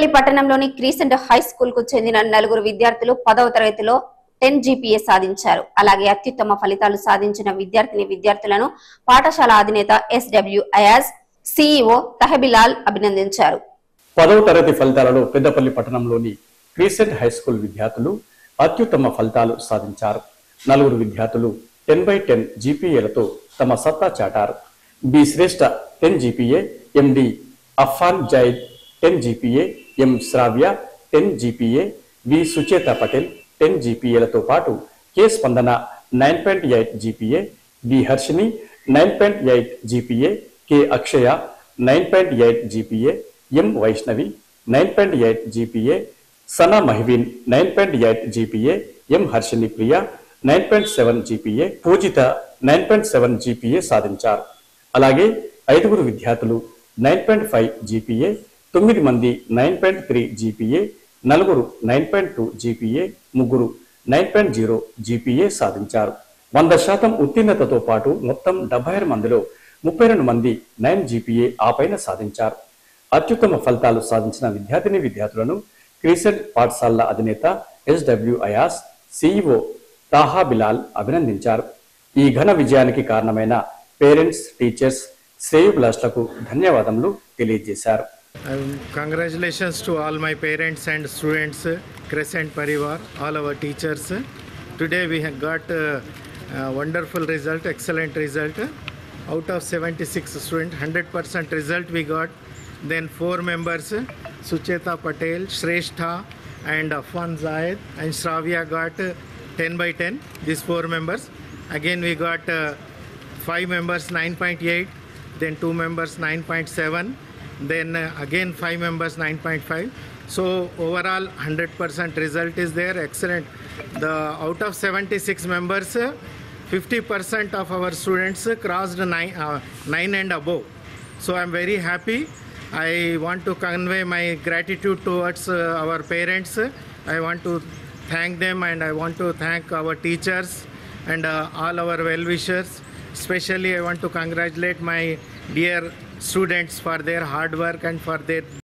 పెద్దపల్లి పట్టణంలోని Crescent high school కు చెందిన నలుగురు విద్యార్థులు 10వ తరగతిలో 10 జీపీఏ సాధించారు. అలాగే అత్యుత్తమ ఫలితాలు సాధించిన విద్యార్థులను పాఠశాల అధినేత ఎస్డబ్ల్యూ అయాజ్ సిఇఓ తహబిలాల్ అభినందించారు. 10వ తరగతి ఫలితాలలో పెద్దపల్లి పట్టణంలోని క్రీసెంట్ హై స్కూల్ విద్యార్థులు అత్యుత్తమ ఫలితాలు సాధించారు. నలుగురు విద్యార్థులు 10/10 జీపీఏలతో తమ సత్తా చాటారు. B Shreshta 10 GPA, MD Affan Zaid 10 GPA, M Sravya 10 GPA, V Sucheta Patel 10 జీపీఏలతో పాటు K Spandana 9.8 GPA, B Harshini 9.8 GPA, K Akshaya 9.8 GPA, M Vaishnavi 9.8 GPA, Sana Mahivin 9.8 GPA, M Harshini Priya 9.7 GPA, Poojitha 9.7 GPA సాధించారు. అలాగే 5గురు విద్యార్థులు 9.5 జీపీఏ, 9 మంది 9.3 జీపీఏ, 4 9.2 జీపీఏ, 3 9.0 జీపీఏ సాధించారు. 100% ఉత్తీర్ణతతో పాటు మొత్తం 76 మందిలో 32 మంది 9 జీపీఏ ఆపైన సాధించారు. అత్యుత్తమ ఫలితాలు సాధించిన విద్యార్థులను క్రీసెంట్ పాఠశాలల అధినేత ఎస్డబ్ల్యూ అయాస్, సిఇఓ తాహా బిలాల్ అభినందించారు. ఈ ఘన విజయానికి కారణమైన పేరెంట్స్, టీచర్స్, శ్రేయోభిలాషులకు ధన్యవాదములు తెలియజేశారు. Congratulations to all my parents and students, Crescent Parivar, all our teachers. Today we have got a wonderful result, excellent result. Out of 76 students, 100% result we got. Then 4 members, Sucheta Patel, Shrestha and Afan Zahid and Shravya got 10/10, these 4 members. Again we got 5 members 9.8, then 2 members 9.7, then again 5 members 9.5. So overall 100% result is there, excellent. Out of 76 members, 50% of our students crossed 9 and above. So I'm very happy. I want to convey my gratitude towards our parents. I want to thank them, and I want to thank our teachers and all our well-wishers. Especially I want to congratulate my dear students for their hard work and for their